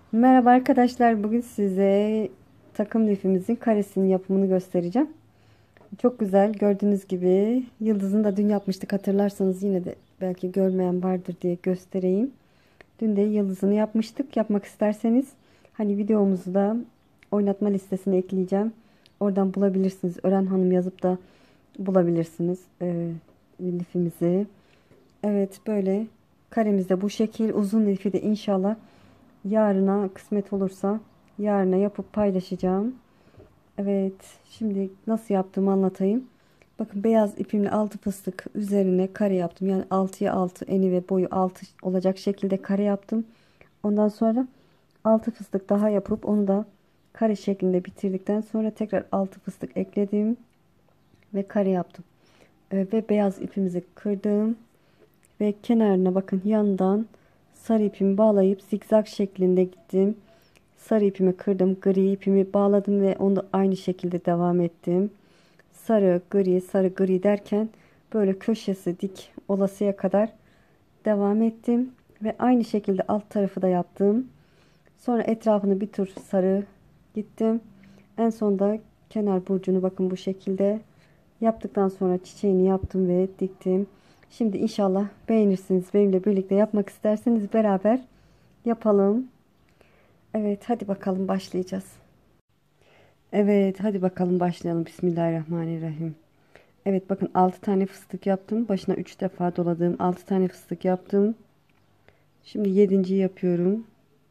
Merhaba arkadaşlar. Bugün size takım lifimizin karesinin yapımını göstereceğim. Çok güzel. Gördüğünüz gibi yıldızını da dün yapmıştık. Hatırlarsanız yine de belki görmeyen vardır diye göstereyim. Dün de yıldızını yapmıştık. Yapmak isterseniz hani videomuzu da oynatma listesine ekleyeceğim. Oradan bulabilirsiniz. Ören Hanım yazıp da bulabilirsiniz lifimizi. Evet, böyle karemizde bu şekil. Uzun lifi de inşallah yarına kısmet olursa yarına yapıp paylaşacağım. Evet, şimdi nasıl yaptığımı anlatayım. Bakın, beyaz ipimle 6 fıstık üzerine kare yaptım. Yani 6'ya 6 eni ve boyu 6 olacak şekilde kare yaptım. Ondan sonra 6 fıstık daha yapıp onu da kare şeklinde bitirdikten sonra tekrar 6 fıstık ekledim ve kare yaptım. Ve beyaz ipimizi kırdım ve kenarına bakın, yandan sarı ipimi bağlayıp zigzag şeklinde gittim. Sarı ipimi kırdım, gri ipimi bağladım ve onu da aynı şekilde devam ettim. Sarı gri sarı gri derken böyle köşesi dik olasıya kadar devam ettim ve aynı şekilde alt tarafı da yaptım. Sonra etrafını bir tur sarı gittim. En sonda kenar burcunu bakın bu şekilde yaptıktan sonra çiçeğini yaptım ve diktim. Şimdi inşallah beğenirsiniz. Benimle birlikte yapmak isterseniz beraber yapalım. Evet, hadi bakalım başlayacağız. Evet, hadi bakalım başlayalım. Bismillahirrahmanirrahim. Evet, bakın 6 tane fıstık yaptım. Başına 3 defa doladım. 6 tane fıstık yaptım. Şimdi yedinciyi yapıyorum.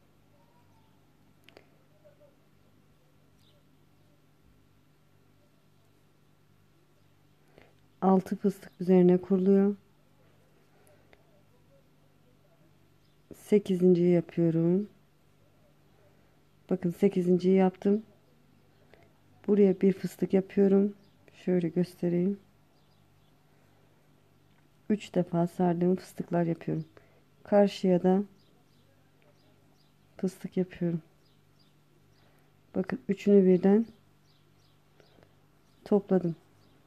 6 fıstık üzerine kuruluyor. Sekizinciyi yapıyorum. Bakın, sekizinciyi yaptım. Buraya bir fıstık yapıyorum. Şöyle göstereyim. 3 defa sardığım fıstıklar yapıyorum. Karşıya da fıstık yapıyorum. Bakın, üçünü birden topladım.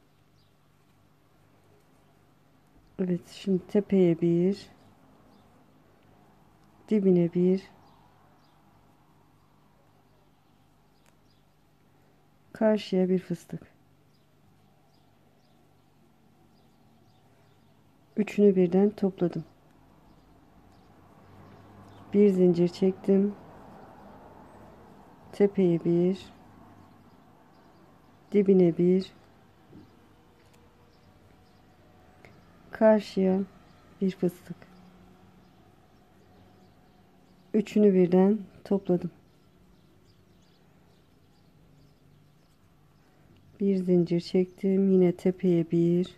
Evet, şimdi tepeye bir, dibine bir, karşıya bir fıstık. Üçünü birden topladım. Bir zincir çektim. Tepeye bir, dibine bir, karşıya bir fıstık. Üçünü birden topladım. Bir zincir çektim. Yine tepeye bir,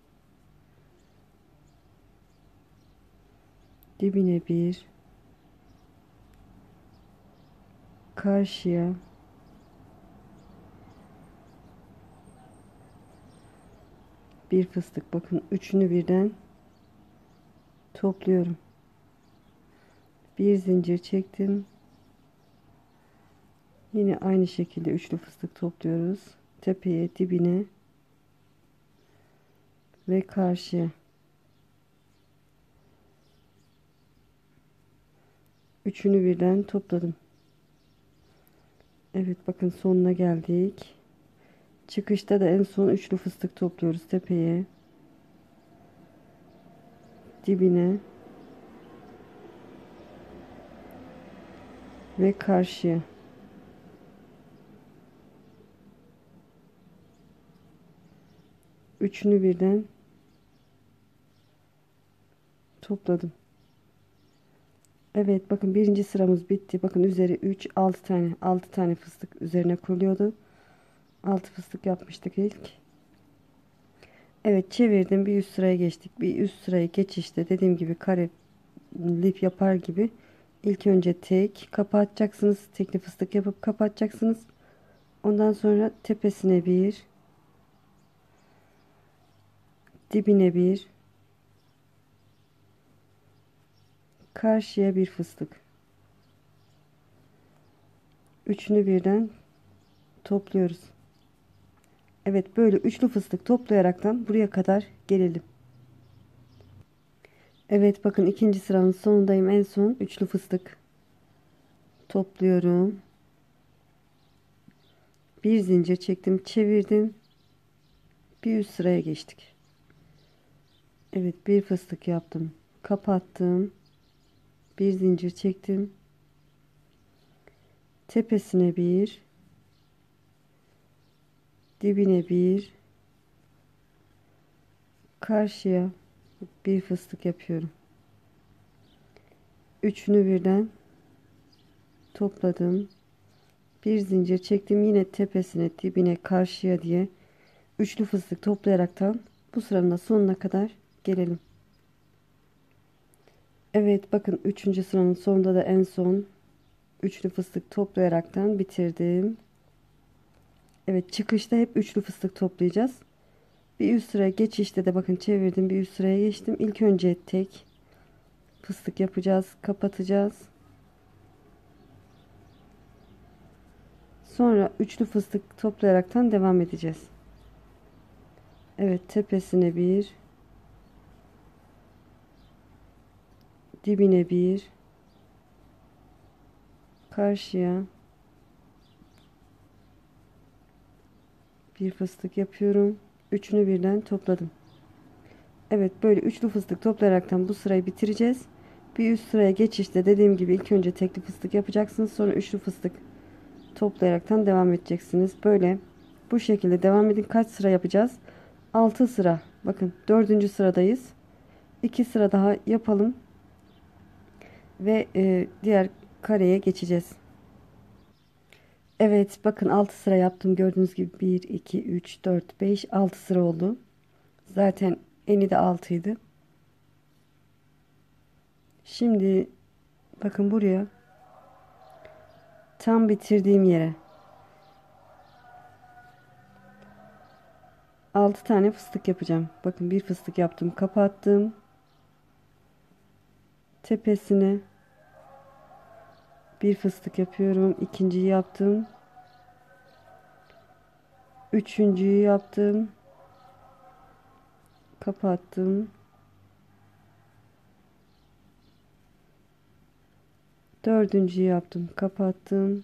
dibine bir, karşıya bir fıstık. Bakın, üçünü birden topluyorum. Bir zincir çektim. Yine aynı şekilde üçlü fıstık topluyoruz. Tepeye, dibine ve karşıya. Üçünü birden topladım. Evet, bakın sonuna geldik. Çıkışta da en son üçlü fıstık topluyoruz. Tepeye, dibine ve karşıya. Üçünü birden topladım. Evet, bakın birinci sıramız bitti. Bakın, üzeri 3 6 tane fıstık üzerine kuruluyordu. 6 fıstık yapmıştık ilk. Evet, çevirdim, bir üst sıraya geçtik. Bir üst sıraya geçişte dediğim gibi kare lif yapar gibi ilk önce tek kapatacaksınız. Tekli fıstık yapıp kapatacaksınız. Ondan sonra tepesine bir, dibine bir, karşıya bir fıstık. Üçünü birden topluyoruz. Evet, böyle üçlü fıstık toplayaraktan buraya kadar gelelim. Evet, bakın ikinci sıranın sonundayım. En son üçlü fıstık topluyorum. Bir zincir çektim, çevirdim. Bir üst sıraya geçtik. Evet, bir fıstık yaptım, kapattım. Bir zincir çektim. Tepesine bir, dibine bir, karşıya bir fıstık yapıyorum. Üçünü birden topladım. Bir zincir çektim, yine tepesine, dibine, karşıya diye üçlü fıstık toplayaraktan bu sıranın da sonuna kadar gelelim. Evet, bakın üçüncü sıranın sonunda da en son üçlü fıstık toplayaraktan bitirdim. Evet, çıkışta hep üçlü fıstık toplayacağız. Bir üst sıraya geçişte de bakın çevirdim, bir üst sıraya geçtim. İlk önce tek fıstık yapacağız, kapatacağız. Sonra üçlü fıstık toplayaraktan devam edeceğiz. Evet, tepesine bir, dibine bir, karşıya bir fıstık yapıyorum. Üçünü birden topladım. Evet, böyle üçlü fıstık toplayaraktan bu sırayı bitireceğiz. Bir üst sıraya geçişte dediğim gibi ilk önce tekli fıstık yapacaksınız. Sonra üçlü fıstık toplayaraktan devam edeceksiniz. Böyle bu şekilde devam edin. Kaç sıra yapacağız? 6 sıra. Bakın dördüncü sıradayız. 2 sıra daha yapalım. Ve diğer kareye geçeceğiz. Evet, bakın 6 sıra yaptım. Gördüğünüz gibi 1, 2, 3, 4, 5, 6 sıra oldu. Zaten eni de 6 idi. Şimdi bakın buraya tam bitirdiğim yere 6 tane fıstık yapacağım. Bakın bir fıstık yaptım, kapattım. Tepesine bir fıstık yapıyorum. İkinciyi yaptım. Üçüncüyü yaptım. Kapattım. Dördüncüyü yaptım. Kapattım.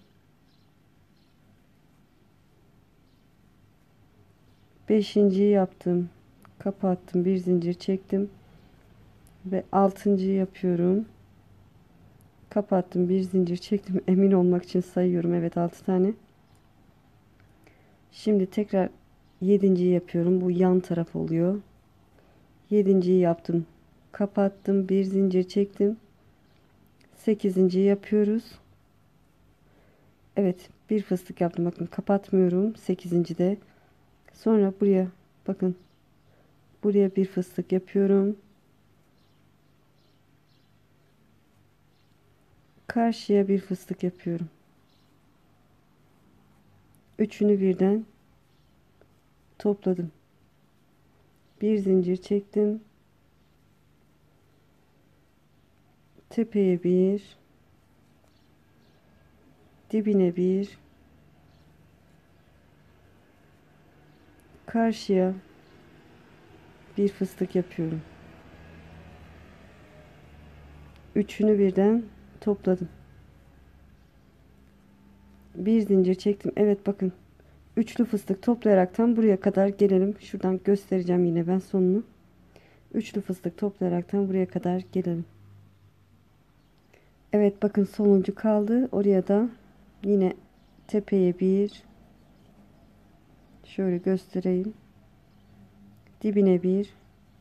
Beşinciyi yaptım. Kapattım. Bir zincir çektim. Ve altıncıyı yapıyorum. Kapattım. Bir zincir çektim. Emin olmak için sayıyorum. Evet, 6 tane. Şimdi tekrar yedinciyi yapıyorum. Bu yan taraf oluyor. Yedinciyi yaptım. Kapattım. Bir zincir çektim. Sekizinciyi yapıyoruz. Evet, bir fıstık yaptım. Bakın kapatmıyorum. Sekizinci de. Sonra buraya bakın. Buraya bir fıstık yapıyorum. Karşıya bir fıstık yapıyorum. Üçünü birden topladım. Bir zincir çektim. Tepeye bir, dibine bir, karşıya bir fıstık yapıyorum. Üçünü birden topladım. Bir zincir çektim. Evet, bakın. Üçlü fıstık toplayaraktan buraya kadar gelelim. Şuradan göstereceğim yine ben sonunu. Üçlü fıstık toplayaraktan buraya kadar gelelim. Evet, bakın sonuncu kaldı. Oraya da yine tepeye bir, şöyle göstereyim. Dibine bir,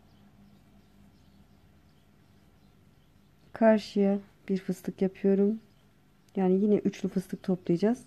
karşıya bir fıstık yapıyorum. Yani yine üçlü fıstık toplayacağız.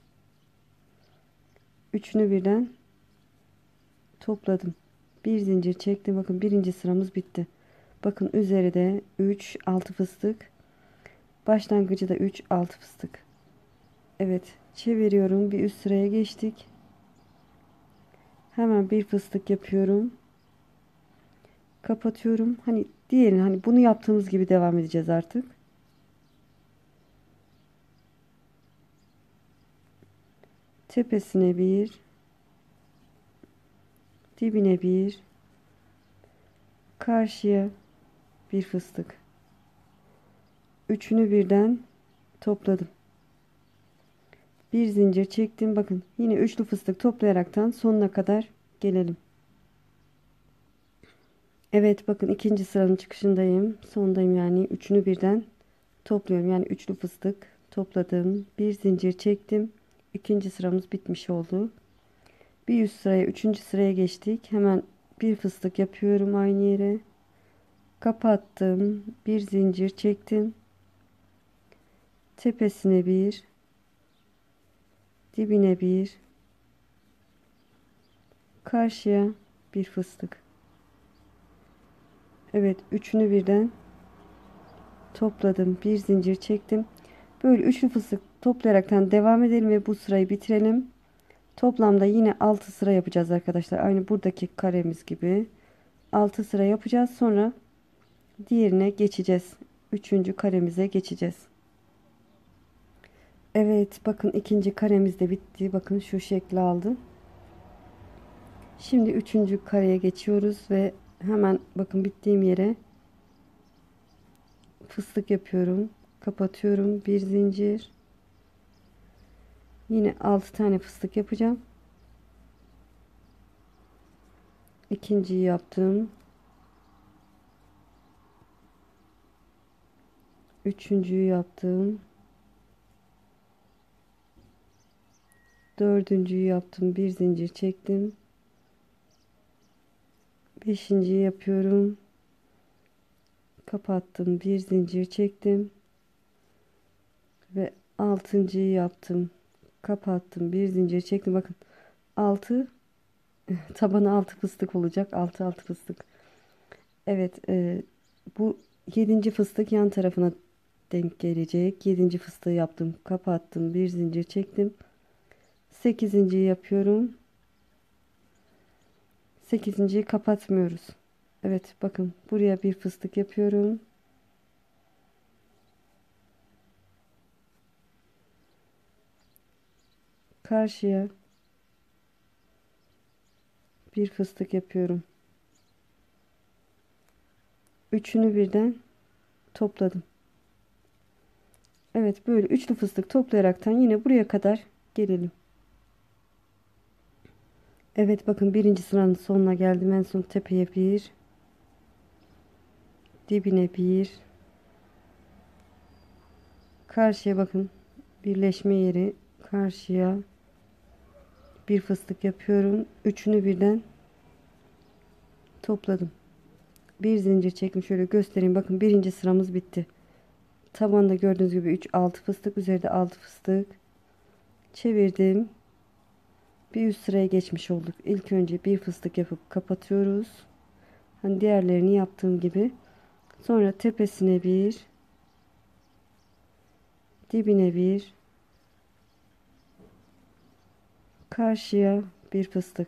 Üçünü birden topladım. Bir zincir çektim. Bakın birinci sıramız bitti. Bakın üzeri de 3 6 fıstık. Başlangıcı da 3 6 fıstık. Evet, çeviriyorum. Bir üst sıraya geçtik. Hemen bir fıstık yapıyorum. Kapatıyorum. Hani diğerini, hani bunu yaptığımız gibi devam edeceğiz artık. Tepesine bir, dibine bir, karşıya bir fıstık. Üçünü birden topladım. Bir zincir çektim. Bakın yine üçlü fıstık toplayaraktan sonuna kadar gelelim. Evet, bakın ikinci sıranın çıkışındayım. Sondayım yani. Üçünü birden topluyorum. Yani üçlü fıstık topladım. Bir zincir çektim. İkinci sıramız bitmiş oldu. Bir üst sıraya, üçüncü sıraya geçtik. Hemen bir fıstık yapıyorum aynı yere. Kapattım. Bir zincir çektim. Tepesine bir, dibine bir, karşıya bir fıstık. Evet, üçünü birden topladım. Bir zincir çektim. Böyle üçlü fıstık toplayaraktan devam edelim ve bu sırayı bitirelim. Toplamda yine 6 sıra yapacağız arkadaşlar. Aynı buradaki karemiz gibi 6 sıra yapacağız. Sonra diğerine geçeceğiz. Üçüncü karemize geçeceğiz. Evet, bakın ikinci karemiz de bitti. Bakın şu şekli aldı. Şimdi üçüncü kareye geçiyoruz ve hemen bakın bittiğim yere fıstık yapıyorum. Kapatıyorum. Bir zincir. Yine 6 tane fıstık yapacağım. İkinciyi yaptım. Üçüncüyü yaptım. Dördüncüyü yaptım. Bir zincir çektim. Beşinciyi yapıyorum. Kapattım. Bir zincir çektim. Ve altıncıyı yaptım. Kapattım. Bir zincir çektim. Bakın 6 tabanı 6 fıstık olacak. 6 6 fıstık. Evet, bu yedinci fıstık yan tarafına denk gelecek. Yedinci fıstığı yaptım. Kapattım. Bir zincir çektim. Sekizinciyi yapıyorum. Sekizinciyi kapatmıyoruz. Evet, bakın buraya bir fıstık yapıyorum. Karşıya bir fıstık yapıyorum. Üçünü birden topladım. Evet, böyle üçlü fıstık toplayaraktan yine buraya kadar gelelim. Evet, bakın birinci sıranın sonuna geldim. En son tepeye bir, dibine bir, karşıya bakın birleşme yeri, karşıya bir fıstık yapıyorum. Üçünü birden topladım. Bir zincir çektim, şöyle göstereyim. Bakın birinci sıramız bitti. Tabanda gördüğünüz gibi 3 6 fıstık, üzerinde 6 fıstık çevirdim. Bir üst sıraya geçmiş olduk. İlk önce bir fıstık yapıp kapatıyoruz. Hani diğerlerini yaptığım gibi. Sonra tepesine bir, dibine bir, karşıya bir fıstık.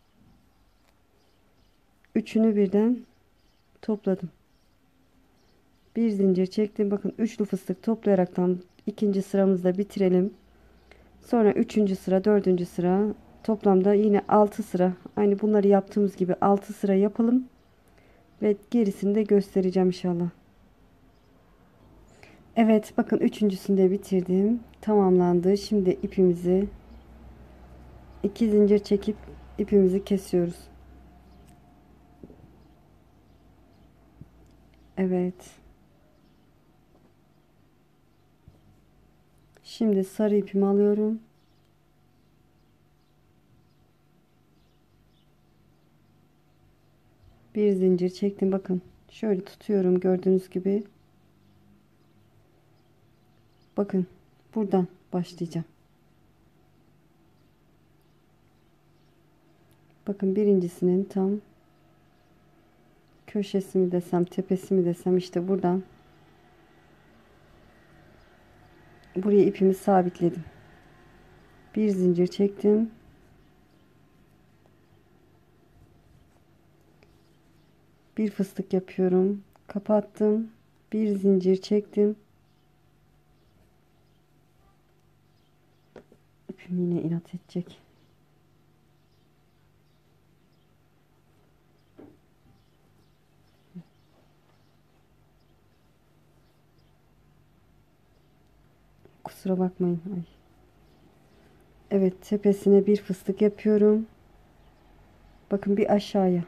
Üçünü birden topladım. Bir zincir çektim. Bakın üçlü fıstık toplayaraktan ikinci sıramızda bitirelim. Sonra üçüncü sıra, dördüncü sıra, toplamda yine 6 sıra. Aynı bunları yaptığımız gibi 6 sıra yapalım. Ve gerisini de göstereceğim inşallah. Evet, bakın üçüncüsünü de bitirdim. Tamamlandı. Şimdi ipimizi iki zincir çekip ipimizi kesiyoruz. Evet. Şimdi sarı ipimi alıyorum. Bir zincir çektim. Bakın şöyle tutuyorum gördüğünüz gibi. Bakın buradan başlayacağım. Bakın birincisinin tam köşesi mi desem, tepesi mi desem, işte buradan buraya ipimi sabitledim. Bir zincir çektim. Bir fıstık yapıyorum. Kapattım. Bir zincir çektim. İpim yine inat edecek. Kusura bakmayın. Ay. Evet, tepesine bir fıstık yapıyorum. Bakın bir aşağıya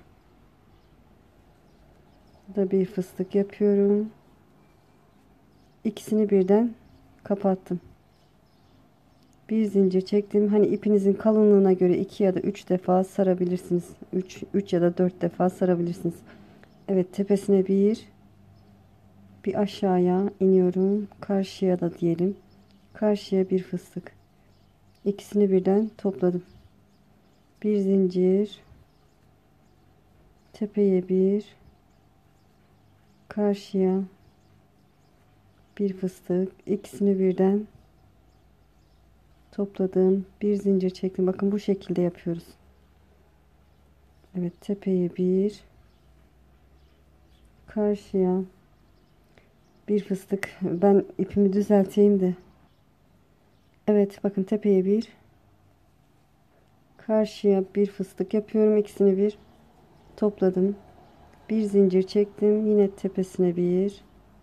da bir fıstık yapıyorum. İkisini birden kapattım. Bir zincir çektim. Hani ipinizin kalınlığına göre 2 ya da 3 defa sarabilirsiniz. 3 ya da 4 defa sarabilirsiniz. Evet, tepesine bir aşağıya iniyorum. Karşıya da diyelim. Karşıya bir fıstık. İkisini birden topladım. Bir zincir, tepeye bir, karşıya bir fıstık. İkisini birden topladım. Bir zincir çektim. Bakın bu şekilde yapıyoruz. Evet, tepeye bir, karşıya bir fıstık. Ben ipimi düzelteyim de. Evet, bakın tepeye bir, karşıya bir fıstık yapıyorum. İkisini bir topladım. Bir zincir çektim. Yine tepesine bir.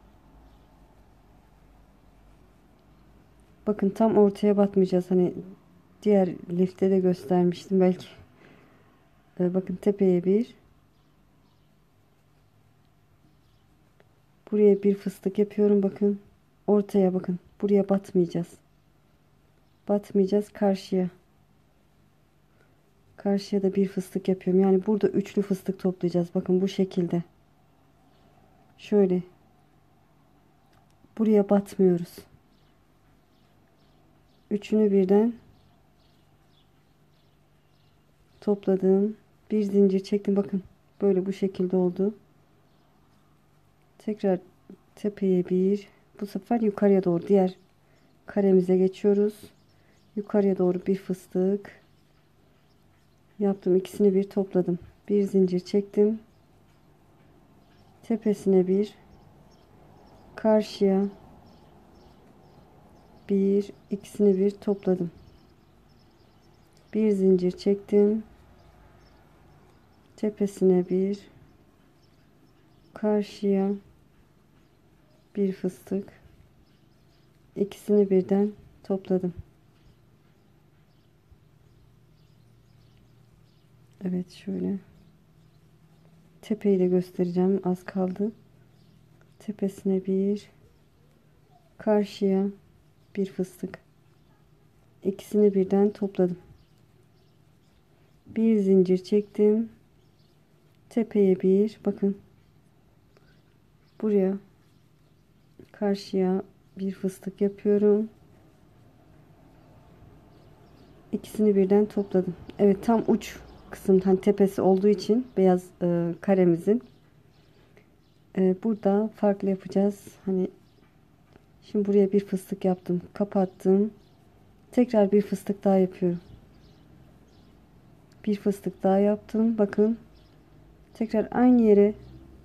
Bakın tam ortaya batmayacağız. Hani diğer lifte de göstermiştim belki. Bakın tepeye bir. Buraya bir fıstık yapıyorum. Bakın ortaya bakın. Buraya batmayacağız. Batmayacağız karşıya. Karşıya da bir fıstık yapıyorum. Yani burada üçlü fıstık toplayacağız. Bakın bu şekilde. Şöyle. Buraya batmıyoruz. Üçünü birden topladım. Bir zincir çektim. Bakın böyle bu şekilde oldu. Tekrar tepeye bir. Bu sefer yukarıya doğru diğer karemize geçiyoruz. Yukarıya doğru bir fıstık yaptım. İkisini bir topladım. Bir zincir çektim. Tepesine bir, karşıya bir, ikisini bir topladım. Bir zincir çektim. Tepesine bir, karşıya bir fıstık. İkisini birden topladım. Evet, şöyle. Tepeyi de göstereceğim. Az kaldı. Tepesine bir, karşıya bir fıstık. İkisini birden topladım. Bir zincir çektim. Tepeye bir. Bakın. Buraya karşıya bir fıstık yapıyorum. İkisini birden topladım. Evet, tam uç kısım hani tepesi olduğu için beyaz karemizin burada farklı yapacağız. Hani şimdi buraya bir fıstık yaptım, kapattım. Tekrar bir fıstık daha yapıyorum. Bir fıstık daha yaptım. Bakın tekrar aynı yere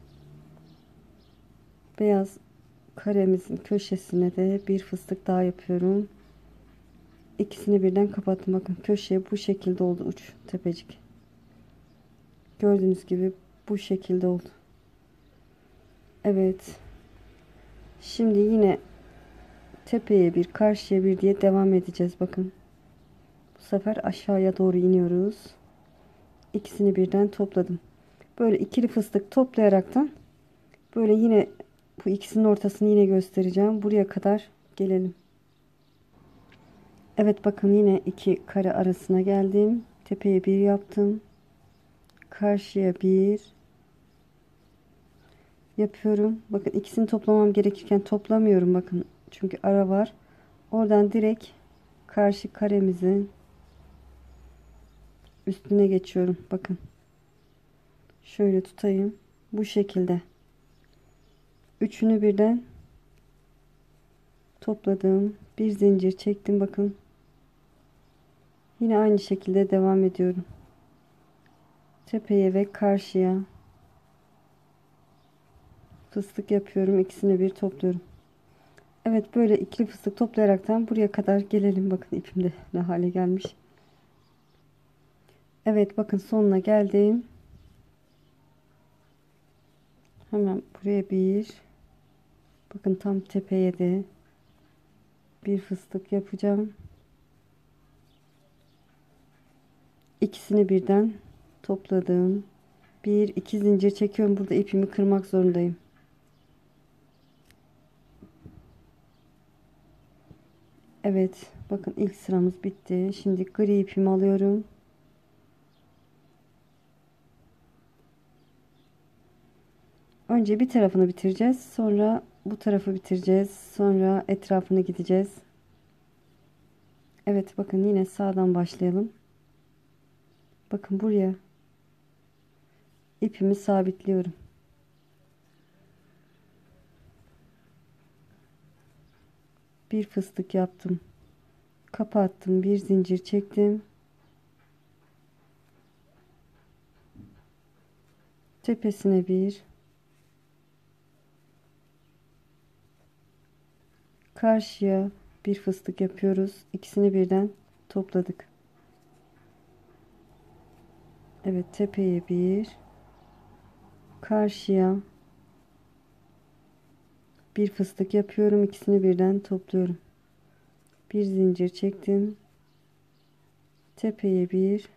beyaz karemizin köşesine de bir fıstık daha yapıyorum. İkisini birden kapattım. Bakın köşeye bu şekilde oldu uç tepecik. Gördüğünüz gibi bu şekilde oldu. Evet. Şimdi yine tepeye bir, karşıya bir diye devam edeceğiz. Bakın. Bu sefer aşağıya doğru iniyoruz. İkisini birden topladım. Böyle ikili fıstık toplayaraktan böyle yine bu ikisinin ortasını yine göstereceğim. Buraya kadar gelelim. Evet, bakın yine iki kare arasına geldim. Tepeye bir yaptım. Karşıya bir yapıyorum. Bakın ikisini toplamam gerekirken toplamıyorum. Bakın çünkü ara var. Oradan direkt karşı karemizin üstüne geçiyorum. Bakın. Şöyle tutayım. Bu şekilde. Üçünü birden topladım. Bir zincir çektim. Bakın. Yine aynı şekilde devam ediyorum. Tepeye ve karşıya fıstık yapıyorum. İkisini bir topluyorum. Evet, böyle ikili fıstık toplayaraktan buraya kadar gelelim. Bakın ipimde ne hale gelmiş. Evet, bakın sonuna geldim. Hemen buraya bir, bakın tam tepeye de bir fıstık yapacağım. İkisini birden topladım. Bir iki zincir çekiyorum. Burada ipimi kırmak zorundayım. Evet, bakın ilk sıramız bitti. Şimdi gri ipimi alıyorum. Önce bir tarafını bitireceğiz. Sonra bu tarafı bitireceğiz. Sonra etrafını gideceğiz. Evet, bakın yine sağdan başlayalım. Bakın buraya ipimi sabitliyorum. Bir fıstık yaptım. Kapattım. Bir zincir çektim. Tepesine bir. Karşıya bir fıstık yapıyoruz. İkisini birden topladık. Evet, tepeye bir. Karşıya bir fıstık yapıyorum. İkisini birden topluyorum. Bir zincir çektim. Tepeye bir.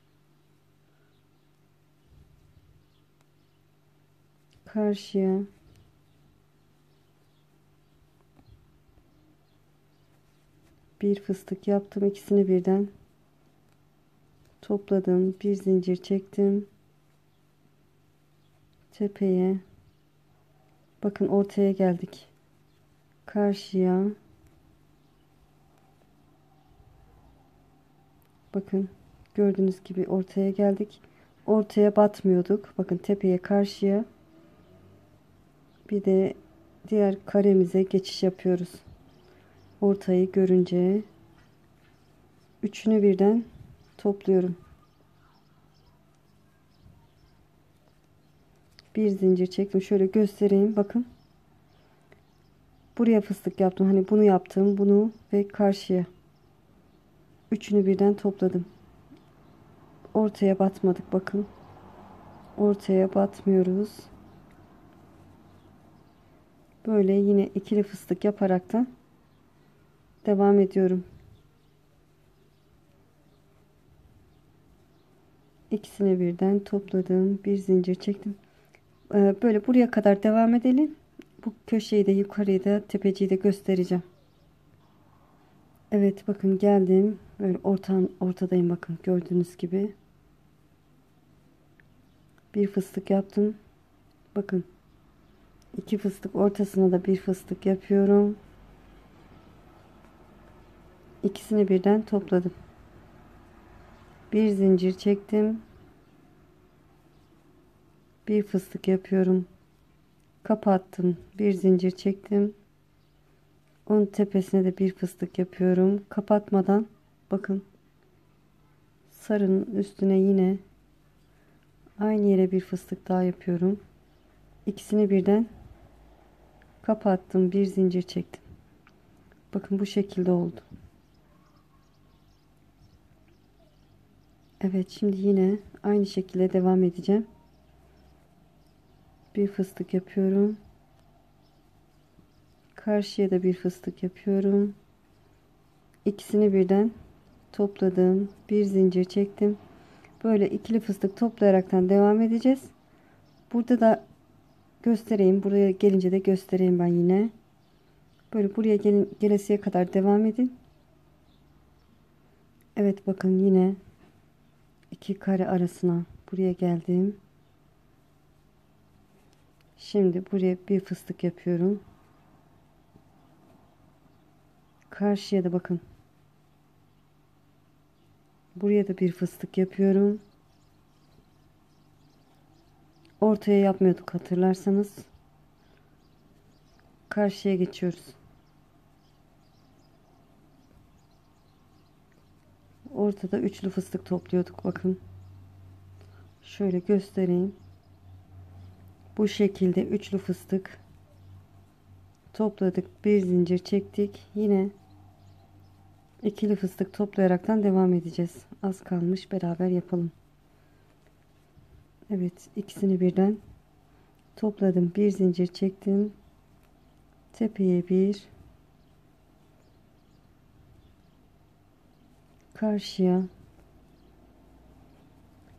Karşıya bir fıstık yaptım. İkisini birden topladım. Bir zincir çektim. Tepeye. Bakın ortaya geldik. Karşıya. Bakın gördüğünüz gibi ortaya geldik. Ortaya batmıyorduk. Bakın tepeye karşıya. Bir de diğer karemize geçiş yapıyoruz. Ortayı görünce üçünü birden topluyorum. Bir zincir çektim. Şöyle göstereyim. Bakın. Buraya fıstık yaptım. Hani bunu yaptım. Bunu ve karşıya. Üçünü birden topladım. Ortaya batmadık. Bakın. Ortaya batmıyoruz. Böyle yine ikili fıstık yaparak da devam ediyorum. İkisini birden topladım. Bir zincir çektim. Böyle buraya kadar devam edelim. Bu köşeyi de yukarıyı da tepeciyi de göstereceğim. Evet, bakın geldim. Böyle ortadayım, bakın gördüğünüz gibi. Bir fıstık yaptım. Bakın. İki fıstık, ortasına da bir fıstık yapıyorum. İkisini birden topladım. Bir zincir çektim. Bir fıstık yapıyorum. Kapattım. Bir zincir çektim. Onun tepesine de bir fıstık yapıyorum. Kapatmadan bakın sarının üstüne yine aynı yere bir fıstık daha yapıyorum. İkisini birden kapattım. Bir zincir çektim. Bakın bu şekilde oldu. Evet, şimdi yine aynı şekilde devam edeceğim. Bir fıstık yapıyorum. Karşıya da bir fıstık yapıyorum. İkisini birden topladım. Bir zincir çektim. Böyle ikili fıstık toplayaraktan devam edeceğiz. Burada da göstereyim. Buraya gelince de göstereyim ben yine. Böyle buraya gelesiye kadar devam edin. Evet, bakın yine iki kare arasına buraya geldim. Şimdi buraya bir fıstık yapıyorum. Karşıya da bakın. Buraya da bir fıstık yapıyorum. Ortaya yapmıyorduk hatırlarsanız. Karşıya geçiyoruz. Ortada üçlü fıstık topluyorduk, bakın. Şöyle göstereyim. Bu şekilde üçlü fıstık topladık. Bir zincir çektik. Yine ikili fıstık toplayaraktan devam edeceğiz. Az kalmış, beraber yapalım. Evet, ikisini birden topladım. Bir zincir çektim. Tepeye bir, karşıya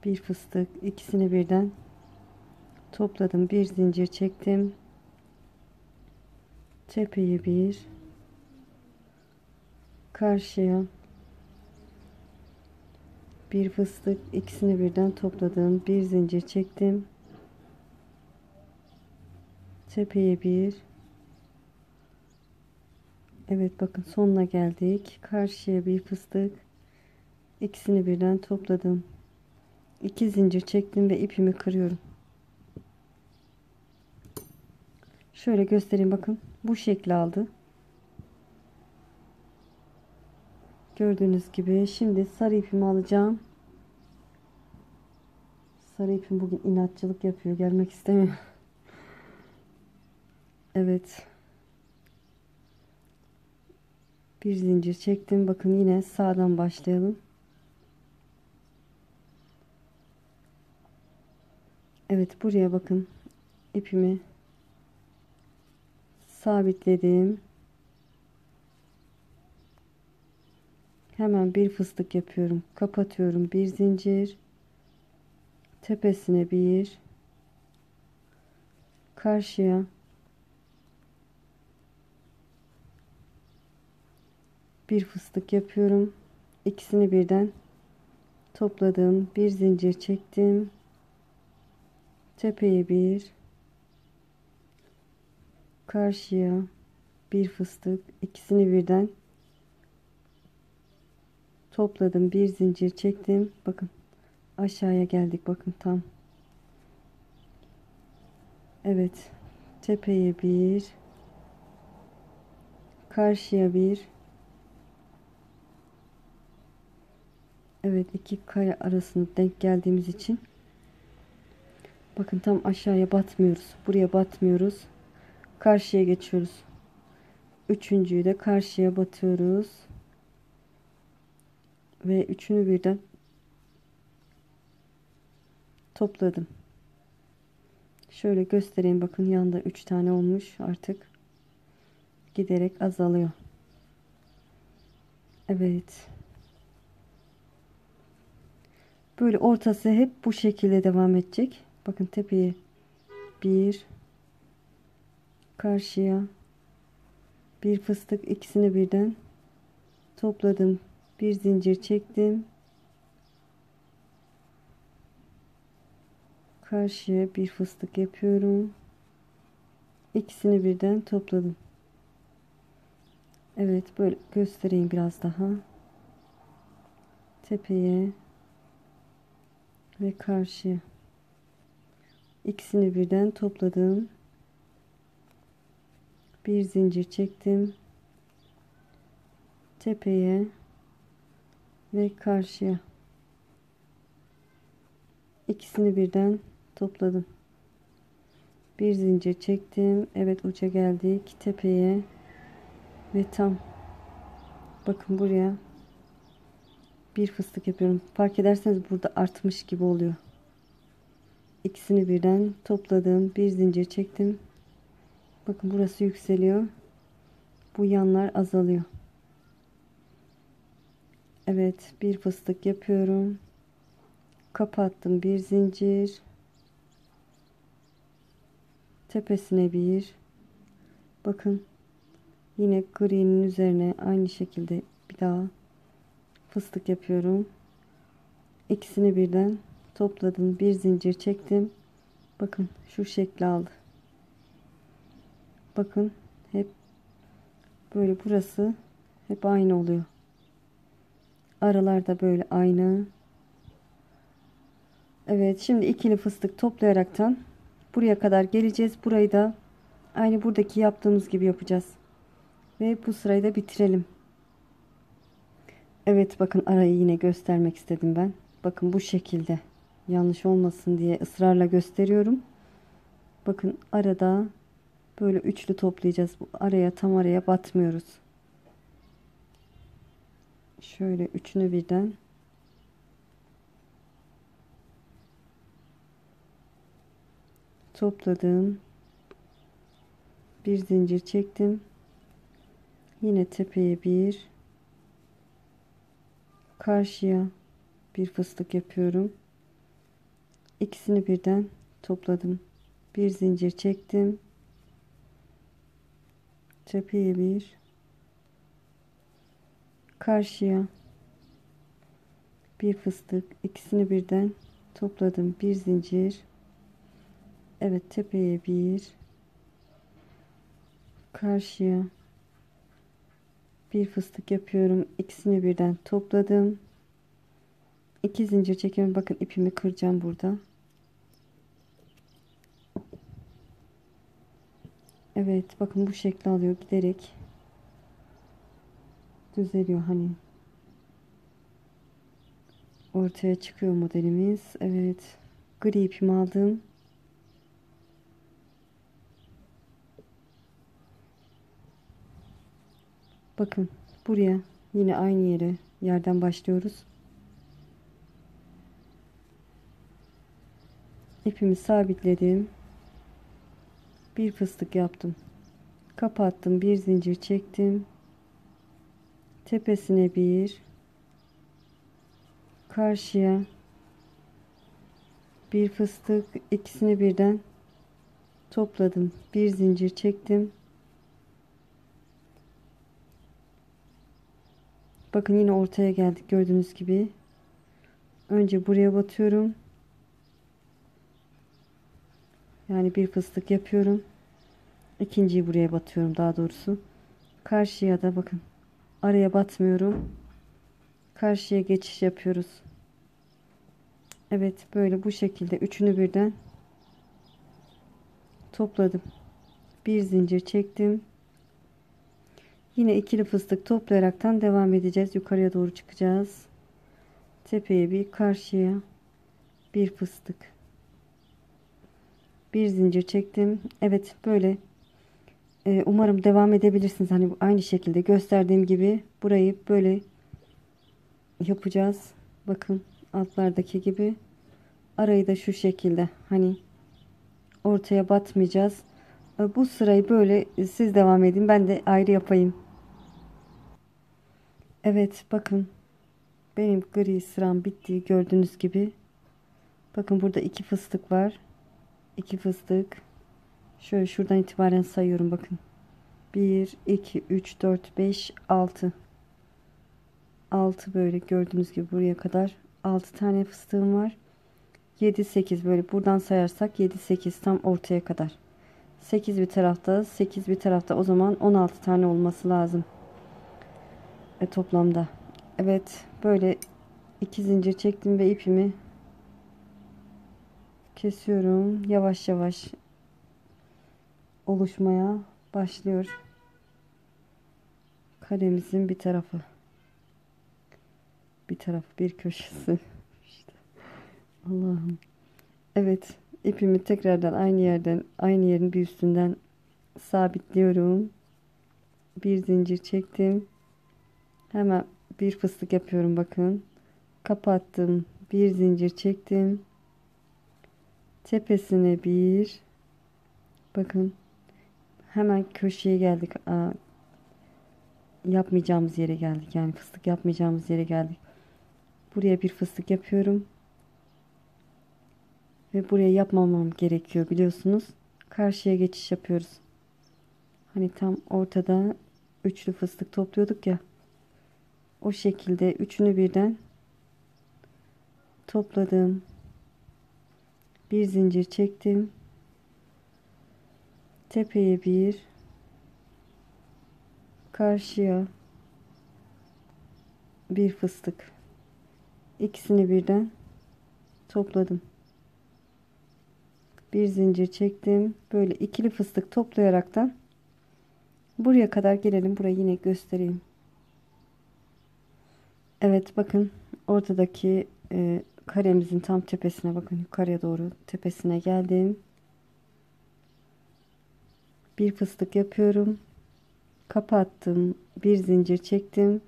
bir fıstık, ikisini birden topladım, bir zincir çektim, tepeye bir, karşıya bir fıstık, ikisini birden topladım, bir zincir çektim, tepeye bir. Evet, bakın sonuna geldik. Karşıya bir fıstık, ikisini birden topladım, iki zincir çektim ve ipimi kırıyorum. Şöyle göstereyim, bakın bu şekli aldı. Gördüğünüz gibi şimdi sarı ipimi alacağım. Sarı ipim bugün inatçılık yapıyor, gelmek istemiyor. Evet, bir zincir çektim, bakın yine sağdan başlayalım. Evet, buraya bakın ipimi sabitledim. Hemen bir fıstık yapıyorum, kapatıyorum, bir zincir, tepesine bir, karşıya bir fıstık yapıyorum, ikisini birden topladım, bir zincir çektim, tepeye bir, karşıya bir fıstık, ikisini birden topladım, bir zincir çektim, bakın aşağıya geldik, bakın tam. Evet, tepeye bir, karşıya bir. Evet, iki kare arasında denk geldiğimiz için bakın tam aşağıya batmıyoruz, buraya batmıyoruz, karşıya geçiyoruz. Üçüncüyü de karşıya batıyoruz ve üçünü birden topladım. Şöyle göstereyim, bakın yanında 3 tane olmuş, artık giderek azalıyor. Evet, böyle ortası hep bu şekilde devam edecek. Bakın tepeye bir, karşıya bir fıstık, ikisini birden topladım, bir zincir çektim, karşıya bir fıstık yapıyorum, ikisini birden topladım. Evet, böyle göstereyim biraz daha. Tepeye ve karşıya ikisini birden topladım, bir zincir çektim, tepeye ve karşıya ikisini birden topladım, bir zincir çektim. Evet, uca geldik, tepeye ve tam bakın buraya bir fıstık yapıyorum. Fark ederseniz burada artmış gibi oluyor. İkisini birden topladım, bir zincir çektim. Bakın burası yükseliyor, bu yanlar azalıyor. Evet, bir fıstık yapıyorum, kapattım, bir zincir, tepesine bir, bakın yine gri'nin üzerine aynı şekilde bir daha fıstık yapıyorum, ikisini birden topladım, bir zincir çektim, bakın şu şekli aldı. Bakın hep böyle, burası hep aynı oluyor, aralarda böyle aynı. Evet, şimdi ikili fıstık toplayaraktan buraya kadar geleceğiz. Burayı da aynı buradaki yaptığımız gibi yapacağız ve bu sırayı da bitirelim. Evet, bakın arayı yine göstermek istedim ben. Bakın bu şekilde, yanlış olmasın diye ısrarla gösteriyorum. Bakın arada böyle üçlü toplayacağız. Bu araya, tam araya batmıyoruz. Şöyle üçünü birden topladım. Bir zincir çektim. Yine tepeye bir, karşıya bir fıstık yapıyorum. İkisini birden topladım. Bir zincir çektim. Tepeye bir, karşıya bir fıstık, ikisini birden topladım. Bir zincir. Evet, tepeye bir, karşıya bir fıstık yapıyorum. İkisini birden topladım. İki zincir çekiyorum. Bakın ipimi kıracağım burada. Evet, bakın bu şekli alıyor, giderek düzeliyor, hani ortaya çıkıyor modelimiz. Evet, gri ipimi aldım. Bakın buraya yine aynı yerden başlıyoruz. İpimi sabitledim. Bir fıstık yaptım. Kapattım. Bir zincir çektim. Tepesine bir, karşıya bir fıstık, ikisini birden topladım. Bir zincir çektim. Bakın yine ortaya geldik, gördüğünüz gibi. Önce buraya batıyorum. Yani bir fıstık yapıyorum. İkinciyi buraya batıyorum daha doğrusu. Karşıya da bakın. Araya batmıyorum. Karşıya geçiş yapıyoruz. Evet, böyle bu şekilde üçünü birden topladım. Bir zincir çektim. Yine ikili fıstık toplayaraktan devam edeceğiz. Yukarıya doğru çıkacağız. Tepeye bir, karşıya bir fıstık. Bir zincir çektim. Evet, böyle umarım devam edebilirsiniz. Hani aynı şekilde gösterdiğim gibi burayı böyle yapacağız. Bakın altlardaki gibi. Arayı da şu şekilde, hani ortaya batmayacağız. Bu sırayı böyle siz devam edin. Ben de ayrı yapayım. Evet, bakın benim gri sıram bitti. Gördüğünüz gibi. Bakın burada iki fıstık var. İki fıstık. Şöyle şuradan itibaren sayıyorum, bakın. 1, 2, 3, 4, 5, 6. 6 böyle gördüğünüz gibi buraya kadar 6 tane fıstığım var. 7, 8 böyle buradan sayarsak 7, 8 tam ortaya kadar. 8 bir tarafta, 8 bir tarafta, o zaman 16 tane olması lazım. Toplamda. Evet, böyle iki zincir çektim ve ipimi kesiyorum. Yavaş yavaş oluşmaya başlıyor karemizin bir tarafı. Bir tarafı, bir köşesi. İşte Allah'ım. Evet, ipimi tekrardan aynı yerden, aynı yerin bir üstünden sabitliyorum. Bir zincir çektim. Hemen bir fıstık yapıyorum, bakın. Kapattım. Bir zincir çektim. Tepesine bir. Bakın. Hemen köşeye geldik. Yapmayacağımız yere geldik. Yani fıstık yapmayacağımız yere geldik. Buraya bir fıstık yapıyorum. Ve buraya yapmamam gerekiyor, biliyorsunuz. Karşıya geçiş yapıyoruz. Hani tam ortada üçlü fıstık topluyorduk ya. O şekilde üçünü birden topladım. Bir zincir çektim. Tepeye bir, karşıya bir fıstık. İkisini birden topladım. Bir zincir çektim. Böyle ikili fıstık toplayaraktan buraya kadar gelelim. Burayı yine göstereyim. Evet, bakın ortadaki karemizin tam tepesine, bakın yukarıya doğru tepesine geldim. Bir fıstık yapıyorum. Kapattım. Bir zincir çektim.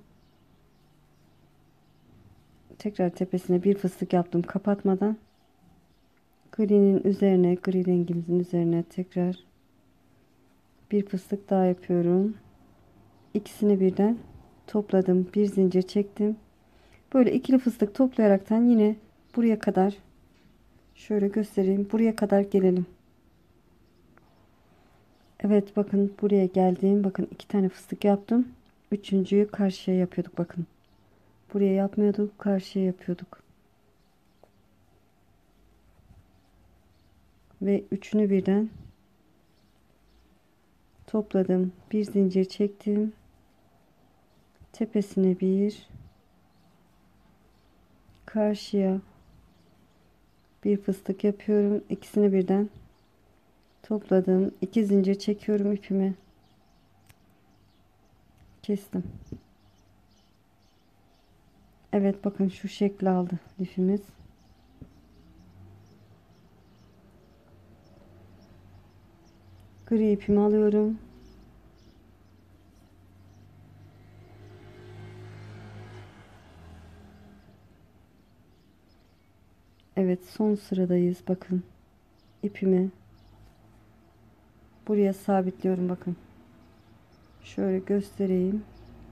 Tekrar tepesine bir fıstık yaptım kapatmadan. Gri'nin üzerine, gri rengimizin üzerine tekrar bir fıstık daha yapıyorum. İkisini birden topladım. Bir zincir çektim. Böyle ikili fıstık toplayaraktan yine buraya kadar, Şöyle göstereyim. Buraya kadar gelelim. Evet bakın buraya geldim. Bakın 2 tane fıstık yaptım. Üçüncüyü karşıya yapıyorduk bakın. Buraya yapmıyorduk, karşıya yapıyorduk. Ve üçünü birden topladım. Bir zincir çektim. Tepesine bir, karşıya bir fıstık yapıyorum. İkisini birden topladım. 2 zincir çekiyorum ipimi. Kestim. Evet bakın şu şekli aldı lifimiz. Gri ipimi alıyorum. Evet son sıradayız bakın. İpimi buraya sabitliyorum bakın. Şöyle göstereyim.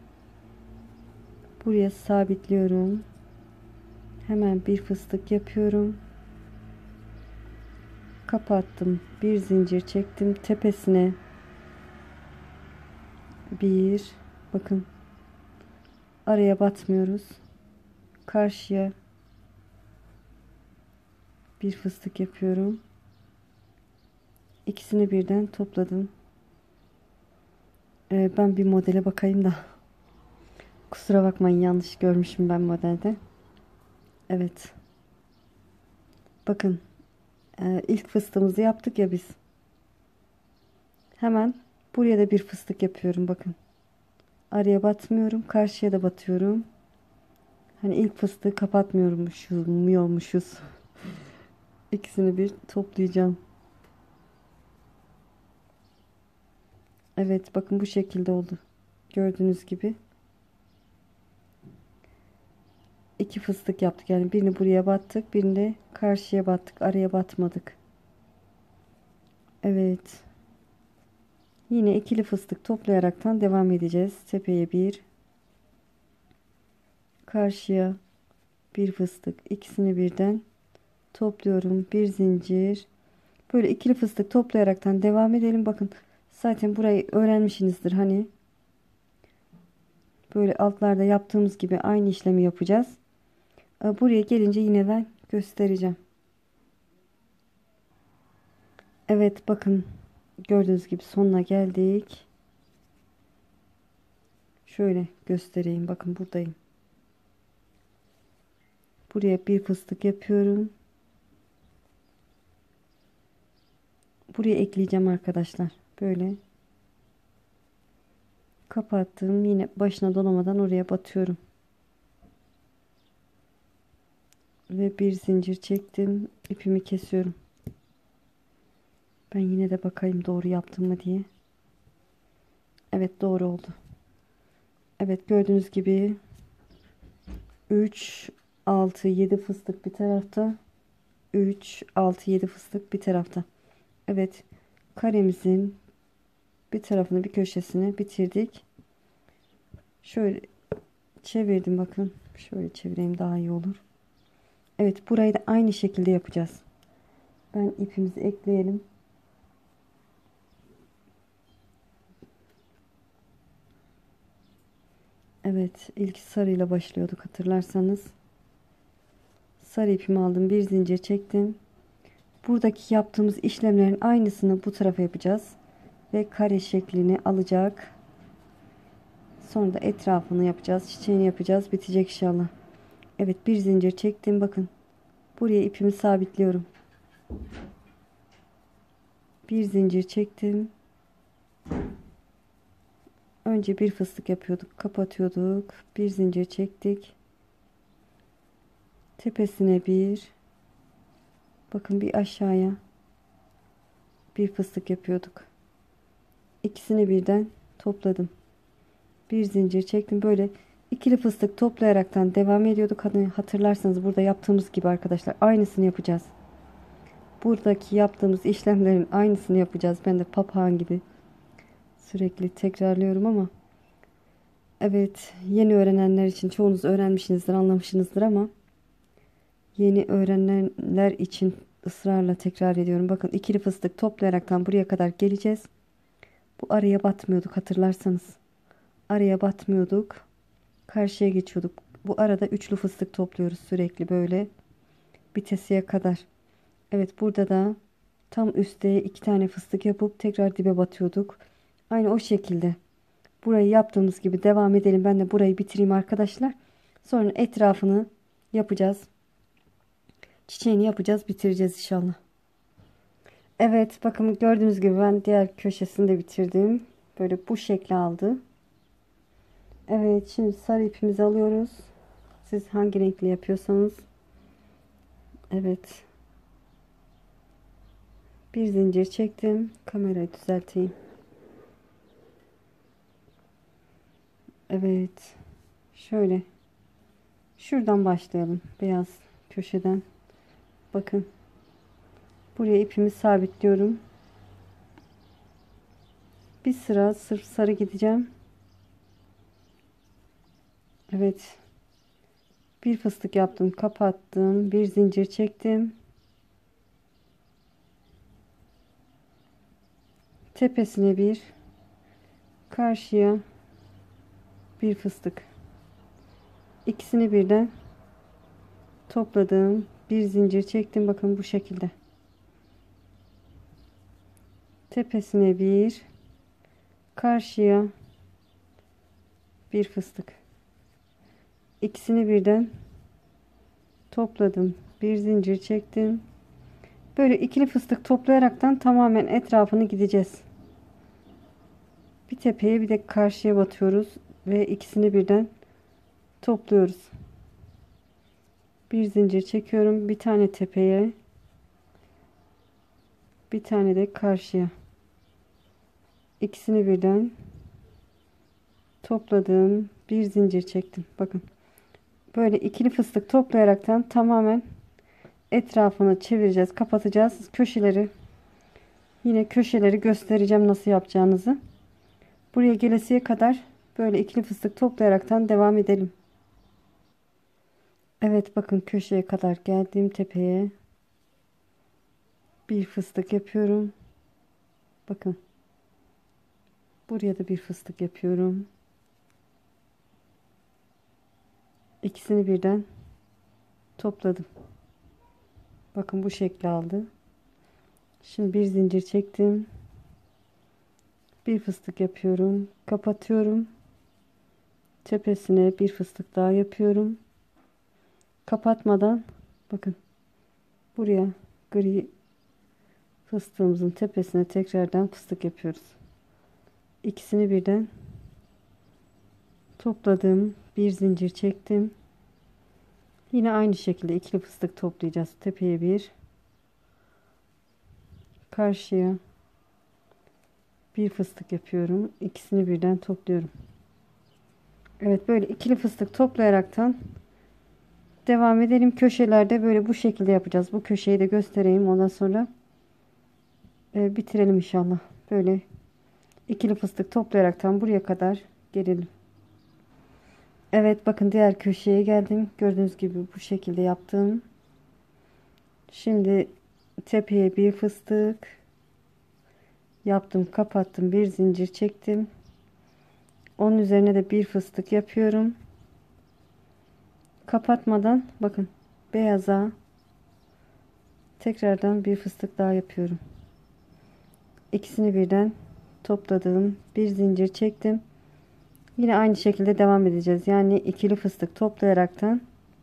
Buraya sabitliyorum. Hemen bir fıstık yapıyorum. Kapattım. Bir zincir çektim. Tepesine bir, bakın araya batmıyoruz. Karşıya bir fıstık yapıyorum. İkisini birden topladım. Ben bir modele bakayım da. Kusura bakmayın yanlış görmüşüm ben modelde. Evet. Bakın ilk fıstığımızı yaptık ya biz. Hemen buraya da bir fıstık yapıyorum bakın. Araya batmıyorum. Karşıya da batıyorum. Hani ilk fıstığı kapatmıyormuşuz. İkisini bir toplayacağım. Evet bakın bu şekilde oldu. Gördüğünüz gibi. 2 fıstık yaptık. Yani birini buraya battık. Birini de karşıya battık. Araya batmadık. Evet. Yine ikili fıstık toplayaraktan devam edeceğiz. Tepeye bir. Karşıya bir fıstık. İkisini birden topluyorum. Bir zincir. Böyle ikili fıstık toplayaraktan devam edelim. Bakın zaten burayı öğrenmişsinizdir. Hani böyle altlarda yaptığımız gibi aynı işlemi yapacağız. Buraya gelince yine ben göstereceğim. Evet bakın gördüğünüz gibi sonuna geldik. Şöyle göstereyim. Bakın buradayım. Buraya bir fıstık yapıyorum. Buraya ekleyeceğim arkadaşlar. Böyle kapattım. Yine başına dolamadan oraya batıyorum. Ve bir zincir çektim. İpimi kesiyorum. Ben yine de bakayım doğru yaptım mı diye. Evet doğru oldu. Evet gördüğünüz gibi 3, 6, 7 fıstık bir tarafta. 3, 6, 7 fıstık bir tarafta. Evet karemizin bir tarafını bir köşesini bitirdik. Şöyle çevirdim bakın. Şöyle çevireyim daha iyi olur. Evet burayı da aynı şekilde yapacağız. Ben ipimizi ekleyelim. Evet ilk sarıyla başlıyorduk hatırlarsanız. Sarı ipimi aldım. Bir zincir çektim. Buradaki yaptığımız işlemlerin aynısını bu tarafa yapacağız. Ve kare şeklini alacak. Sonra da etrafını yapacağız. Çiçeğini yapacağız. Bitecek inşallah. Evet bir zincir çektim. Bakın. Buraya ipimi sabitliyorum. Bir zincir çektim. Önce bir fıstık yapıyorduk. Kapatıyorduk. Bir zincir çektik. Tepesine bir. Bakın bir aşağıya. Bir fıstık yapıyorduk. İkisini birden topladım. Bir zincir çektim. Böyle ikili fıstık toplayaraktan devam ediyorduk. Hani hatırlarsanız burada yaptığımız gibi arkadaşlar aynısını yapacağız. Buradaki yaptığımız işlemlerin aynısını yapacağız. Ben de papağan gibi sürekli tekrarlıyorum ama evet yeni öğrenenler için çoğunuz öğrenmişsinizdir, anlamışsınızdır ama yeni öğrenenler için ısrarla tekrar ediyorum. Bakın ikili fıstık toplayaraktan buraya kadar geleceğiz. Bu araya batmıyorduk hatırlarsanız. Araya batmıyorduk. Karşıya geçiyorduk. Bu arada üçlü fıstık topluyoruz sürekli böyle bitesiye kadar. Evet, burada da tam üstte iki tane fıstık yapıp tekrar dibe batıyorduk. Aynı o şekilde. Burayı yaptığımız gibi devam edelim. Ben de burayı bitireyim arkadaşlar. Sonra etrafını yapacağız. Çiçeğini yapacağız, bitireceğiz inşallah. Evet, bakın gördüğünüz gibi ben diğer köşesini de bitirdim. Böyle bu şekli aldı. Evet, şimdi sarı ipimizi alıyoruz. Siz hangi renkli yapıyorsanız. Evet. Bir zincir çektim. Kamerayı düzelteyim. Evet. Şöyle. Şuradan başlayalım. Beyaz köşeden. Bakın. Buraya ipimi sabitliyorum. Bir sıra sırf sarı gideceğim. Evet. Bir fıstık yaptım. Kapattım. Bir zincir çektim. Tepesine bir. Karşıya bir fıstık. İkisini birden topladım. Bir zincir çektim. Bakın bu şekilde. Tepesine bir. Karşıya bir fıstık. İkisini birden topladım. Bir zincir çektim. Böyle ikili fıstık toplayaraktan tamamen etrafını gideceğiz. Bir tepeye bir de karşıya batıyoruz ve ikisini birden topluyoruz. Bir zincir çekiyorum. Bir tane tepeye, bir tane de karşıya. İkisini birden topladım. Bir zincir çektim. Bakın. Böyle ikili fıstık toplayaraktan tamamen etrafını çevireceğiz, kapatacağız. Yine köşeleri göstereceğim nasıl yapacağınızı. Buraya gelesiye kadar böyle ikili fıstık toplayaraktan devam edelim. Evet, bakın köşeye kadar geldim, tepeye bir fıstık yapıyorum. Bakın buraya da bir fıstık yapıyorum. İkisini birden topladım. Bakın bu şekli aldı. Şimdi bir zincir çektim. Bir fıstık yapıyorum. Kapatıyorum. Tepesine bir fıstık daha yapıyorum. Kapatmadan bakın buraya gri fıstığımızın tepesine tekrardan fıstık yapıyoruz. İkisini birden topladım. Bir zincir çektim. Yine aynı şekilde ikili fıstık toplayacağız. Tepeye bir, karşıya bir fıstık yapıyorum. İkisini birden topluyorum. Evet, böyle ikili fıstık toplayaraktan devam edelim. Köşelerde böyle bu şekilde yapacağız. Bu köşeyi de göstereyim. Ondan sonra bitirelim inşallah. Böyle ikili fıstık toplayaraktan buraya kadar gelelim. Evet, bakın diğer köşeye geldim. Gördüğünüz gibi bu şekilde yaptım. Şimdi tepeye bir fıstık yaptım, kapattım, bir zincir çektim. Onun üzerine de bir fıstık yapıyorum. Kapatmadan bakın beyaza tekrardan bir fıstık daha yapıyorum. İkisini birden topladım. Bir zincir çektim. Yine aynı şekilde devam edeceğiz. Yani ikili fıstık toplayaraktan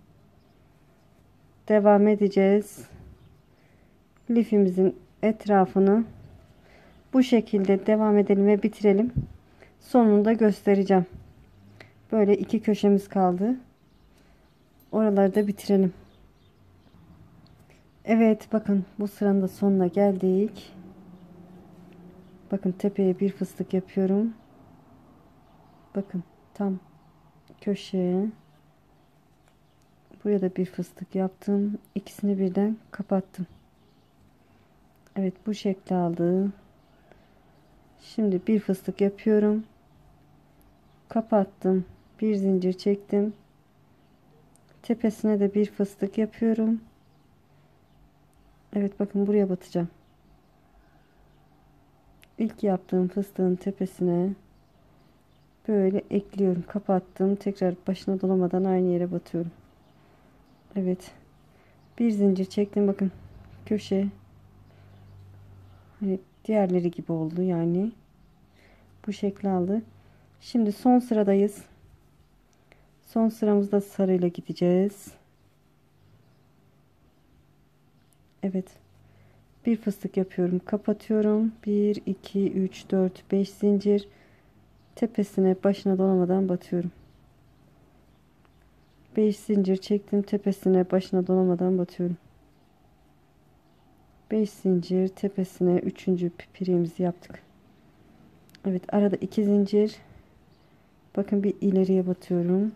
devam edeceğiz. Lifimizin etrafını bu şekilde devam edelim ve bitirelim. Sonunda göstereceğim. Böyle iki köşemiz kaldı. Oraları da bitirelim. Evet, bakın bu sıranın da sonuna geldik. Bakın tepeye bir fıstık yapıyorum. Bakın tam köşeye. Buraya da bir fıstık yaptım. İkisini birden kapattım. Evet, bu şekli aldı. Şimdi bir fıstık yapıyorum. Kapattım. Bir zincir çektim. Tepesine de bir fıstık yapıyorum. Evet bakın buraya batacağım. İlk yaptığım fıstığın tepesine böyle ekliyorum. Kapattım. Tekrar başına dolamadan aynı yere batıyorum. Evet. Bir zincir çektim. Bakın köşe hani diğerleri gibi oldu yani. Bu şekli aldı. Şimdi son sıradayız. Son sıramızda sarıyla gideceğiz. Evet. Bir fıstık yapıyorum. Kapatıyorum. 1, 2, 3, 4, 5 zincir. Tepesine başına dolamadan batıyorum. 5 zincir çektim. Tepesine başına dolamadan batıyorum. 5 zincir tepesine 3. pipirimizi yaptık. Evet arada 2 zincir. Bakın bir ileriye batıyorum.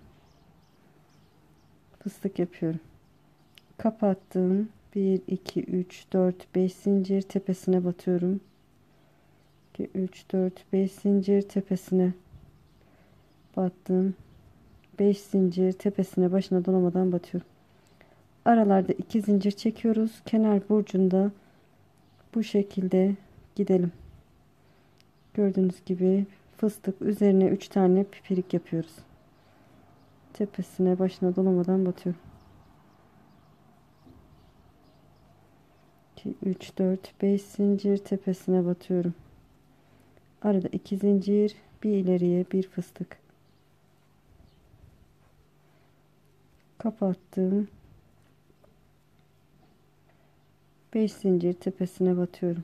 Fıstık yapıyorum. Kapattım. 1, 2, 3, 4, 5 zincir tepesine batıyorum. 2, 3, 4, 5 zincir tepesine battım. 5 zincir tepesine başına dolamadan batıyorum. Aralarda 2 zincir çekiyoruz. Kenar burcunda bu şekilde gidelim. Gördüğünüz gibi fıstık üzerine 3 tane pipirik yapıyoruz. Tepesine başına dolamadan batıyorum. 2, 3, 4, 5 zincir tepesine batıyorum. Arada 2 zincir, bir ileriye bir fıstık. Kapattım. 5 zincir tepesine batıyorum.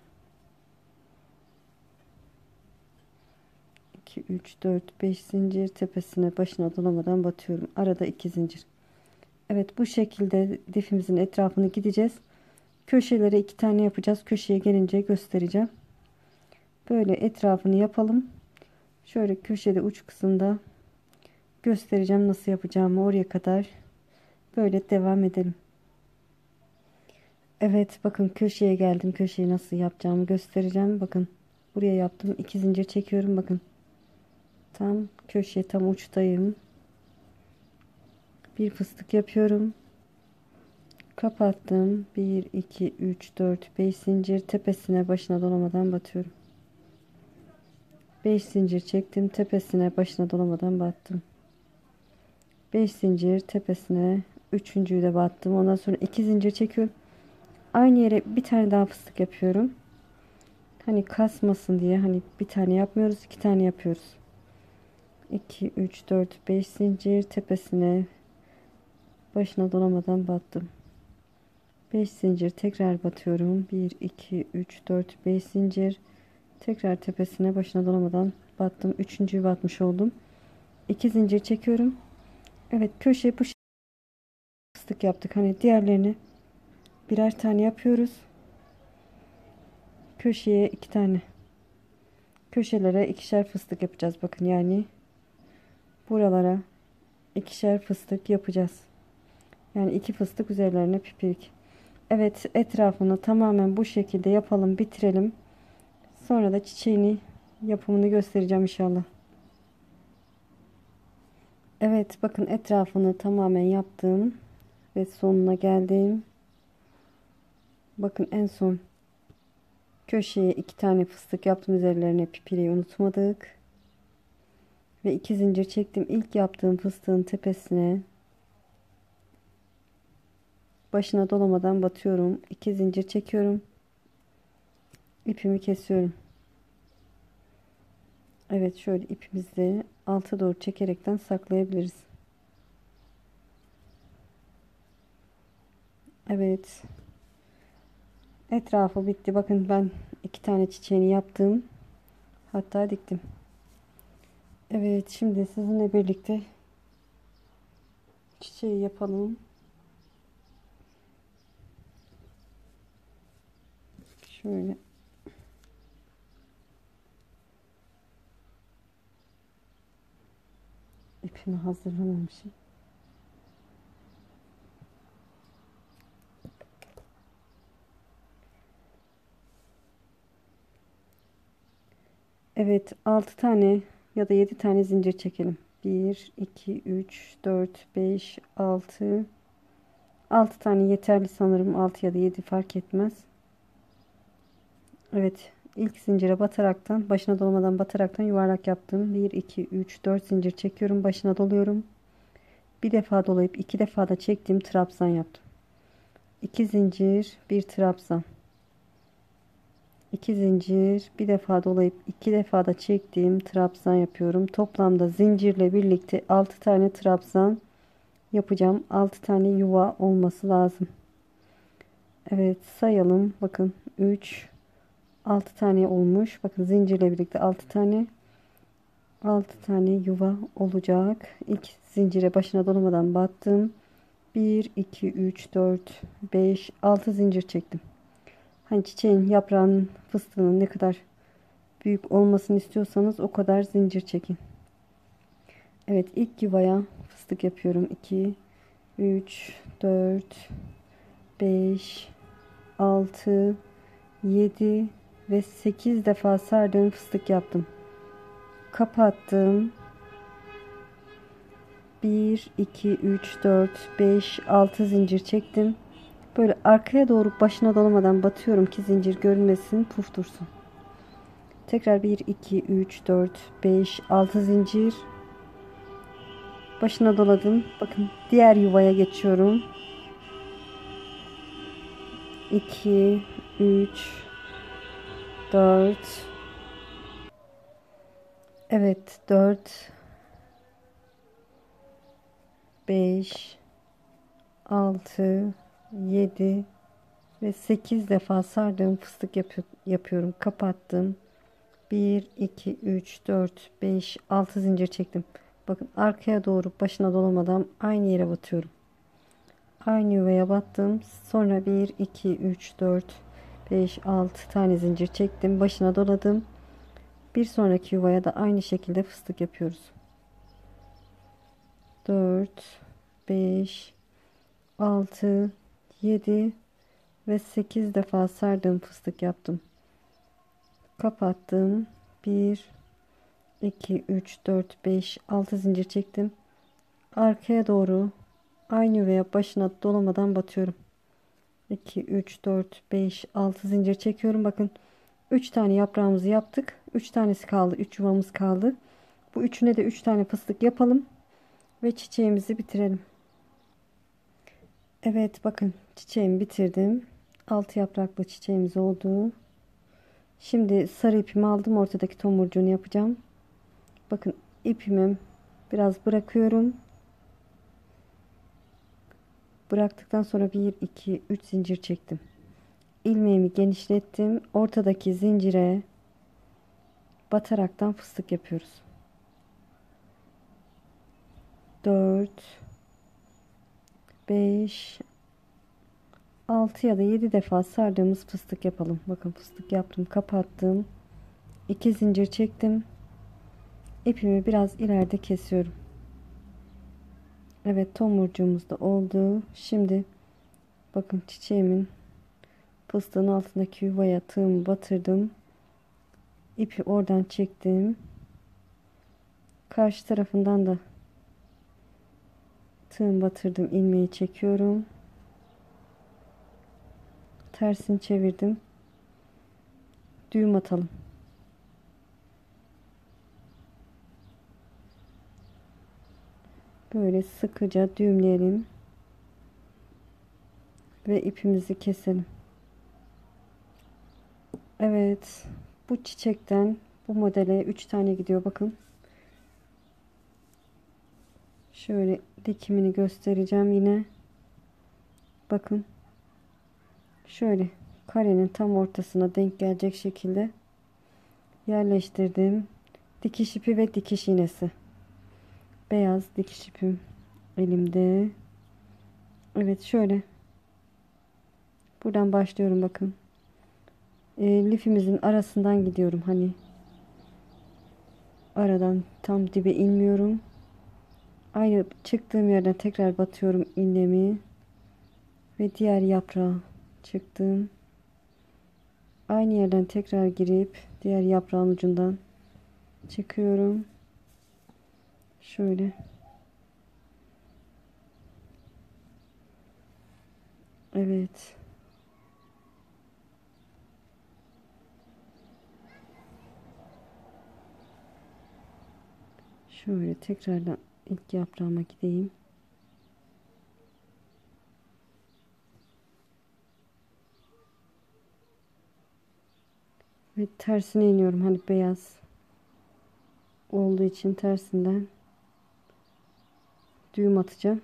2, 3, 4, 5 zincir tepesine başına dolamadan batıyorum. Arada 2 zincir. Evet bu şekilde lifimizin etrafını gideceğiz. Köşelere 2 tane yapacağız. Köşeye gelince göstereceğim. Böyle etrafını yapalım. Şöyle köşede uç kısımda göstereceğim nasıl yapacağımı, oraya kadar böyle devam edelim. Evet bakın köşeye geldim. Köşeyi nasıl yapacağımı göstereceğim. Bakın buraya yaptım. 2 zincir çekiyorum. Bakın tam köşeye tam uçtayım. Bir fıstık yapıyorum. Kapattım. 1, 2, 3, 4, 5 zincir tepesine başına dolamadan batıyorum. 5 zincir çektim. Tepesine başına dolamadan battım. 5 zincir tepesine üçüncüyü de battım. Ondan sonra 2 zincir çekiyorum. Aynı yere bir tane daha fıstık yapıyorum. Hani kasmasın diye hani bir tane yapmıyoruz, 2 tane yapıyoruz. 2, 3, 4, 5 zincir tepesine başına dolamadan battım. 5 zincir tekrar batıyorum. 1, 2, 3, 4, 5 zincir. Tekrar tepesine başına dolamadan battım. Üçüncüyü batmış oldum. 2 zincir çekiyorum. Evet köşe bu fıstık yaptık. Hani diğerlerini birer tane yapıyoruz. Köşeye 2 tane. Köşelere ikişer fıstık yapacağız. Bakın yani buralara ikişer fıstık yapacağız. Yani 2 fıstık üzerlerine pipirik. Evet etrafını tamamen bu şekilde yapalım, bitirelim. Sonra da çiçeğini yapımını göstereceğim inşallah. Evet bakın etrafını tamamen yaptım ve sonuna geldim. Bakın en son köşeye 2 tane fıstık yaptım, üzerlerine pipireyi unutmadık. Ve 2 zincir çektim. İlk yaptığım fıstığın tepesine başına dolamadan batıyorum. 2 zincir çekiyorum. İpimi kesiyorum. Evet şöyle ipimizi alta doğru çekerekten saklayabiliriz. Evet. Etrafı bitti. Bakın ben 2 tane çiçeğini yaptım. Hatta diktim. Evet şimdi sizinle birlikte çiçeği yapalım. Şöyle ipimi hazırlamamışım. Evet 6 tane ya da 7 tane zincir çekelim. 1, 2, 3, 4, 5, 6. 6 tane yeterli sanırım. 6 ya da 7 fark etmez. Evet. İlk zincire bataraktan, başına dolmadan bataraktan yuvarlak yaptım. 1 2 3 4 zincir çekiyorum. Başına doluyorum. Bir defa dolayıp 2 defa da çektiğim trabzan yaptım. 2 zincir, bir trabzan. 2 zincir, bir defa dolayıp 2 defa da çektiğim trabzan yapıyorum. Toplamda zincirle birlikte 6 tane trabzan yapacağım. 6 tane yuva olması lazım. Evet, sayalım. Bakın 3 6 tane olmuş. Bakın zincirle birlikte 6 tane 6 tane yuva olacak. İlk zincire başına dolmadan battım. 1 2 3 4 5 6 zincir çektim. Hani çiçeğin, yaprağın, fıstığının ne kadar büyük olmasını istiyorsanız o kadar zincir çekin. Evet, ilk yuvaya fıstık yapıyorum. 2 3 4 5 6 7 ve 8 defa sardığım fıstık yaptım. Kapattım. 1 2 3 4 5 6 zincir çektim. Böyle arkaya doğru başına dolamadan batıyorum ki zincir görünmesin, puf dursun. Tekrar 1 2 3 4 5 6 zincir başına doladım. Bakın diğer yuvaya geçiyorum. 2 3 4 evet 4 5 6 7 ve 8 defa sardığım fıstık yapıyorum. Kapattım. 1 2 3 4 5 6 zincir çektim. Bakın arkaya doğru başına dolamadan aynı yere batıyorum. Aynı yuvaya battım. Sonra 1 2 3 4 5 6 tane zincir çektim. Başına doladım. Bir sonraki yuvaya da aynı şekilde fıstık yapıyoruz. 4 5 6 7 ve 8 defa sardığım fıstık yaptım. Kapattım. 1 2 3 4 5 6 zincir çektim. Arkaya doğru aynı yuvaya başına dolamadan batıyorum. 2 3 4 5 6 zincir çekiyorum. Bakın 3 tane yaprağımızı yaptık. 3 tanesi kaldı. 3 yuvamız kaldı. Bu üçüne de 3 tane fıstık yapalım ve çiçeğimizi bitirelim. Evet, bakın çiçeğimi bitirdim. 6 yapraklı çiçeğimiz oldu. Şimdi sarı ipimi aldım. Ortadaki tomurcuğunu yapacağım. Bakın ipimi biraz bırakıyorum. Bıraktıktan sonra 1 2 3 zincir çektim. İlmeğimi genişlettim. Ortadaki zincire bataraktan fıstık yapıyoruz. 4 5 6 ya da 7 defa sardığımız fıstık yapalım. Bakın fıstık yaptım, kapattım. 2 zincir çektim. İpimi biraz ileride kesiyorum. Evet, tomurcuğumuz da oldu. Şimdi bakın çiçeğimin fıstığın altındaki yuvaya tığımı batırdım. İpi oradan çektim. Karşı tarafından da tığım batırdım, ilmeği çekiyorum. Tersini çevirdim. Düğüm atalım. Böyle sıkıca düğümleyelim ve ipimizi keselim. Evet, bu çiçekten bu modele 3 tane gidiyor. Bakın şöyle dikimini göstereceğim yine. Bakın şöyle karenin tam ortasına denk gelecek şekilde yerleştirdim. Dikiş ipi ve dikiş iğnesi. Beyaz dikiş ipim elimde. Evet, şöyle buradan başlıyorum. Bakın lifimizin arasından gidiyorum. Hani aradan tam dibe inmiyorum. Aynı çıktığım yerden tekrar batıyorum ilmeğimi ve diğer yaprağa çıktım. Aynı yerden tekrar girip diğer yaprağın ucundan çıkıyorum. Şöyle Evet. Şöyle tekrardan ilk yaprağıma gideyim. Ve tersine iniyorum. Hani beyaz olduğu için tersinden düğüm atacağım.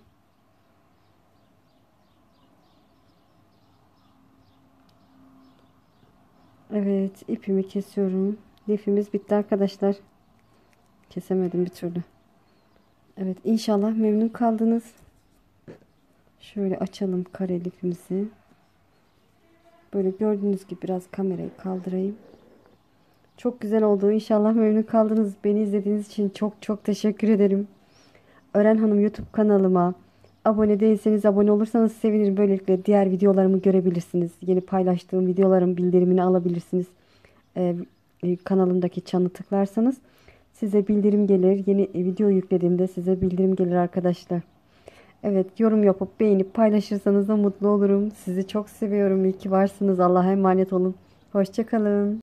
Evet, ipimi kesiyorum. Lifimiz bitti arkadaşlar. Kesemedim bir türlü. Evet, inşallah memnun kaldınız. Şöyle açalım kare lifimizi. Böyle gördüğünüz gibi biraz kamerayı kaldırayım. Çok güzel oldu. İnşallah memnun kaldınız. Beni izlediğiniz için çok çok teşekkür ederim. Ören Hanım YouTube kanalıma abone değilseniz abone olursanız sevinirim. Böylelikle diğer videolarımı görebilirsiniz. Yeni paylaştığım videoların bildirimini alabilirsiniz. Ee, kanalımdaki çanı tıklarsanız size bildirim gelir. Yeni video yüklediğimde size bildirim gelir arkadaşlar. Evet, yorum yapıp beğenip paylaşırsanız da mutlu olurum. Sizi çok seviyorum. İyi ki varsınız. Allah'a emanet olun. Hoşça kalın.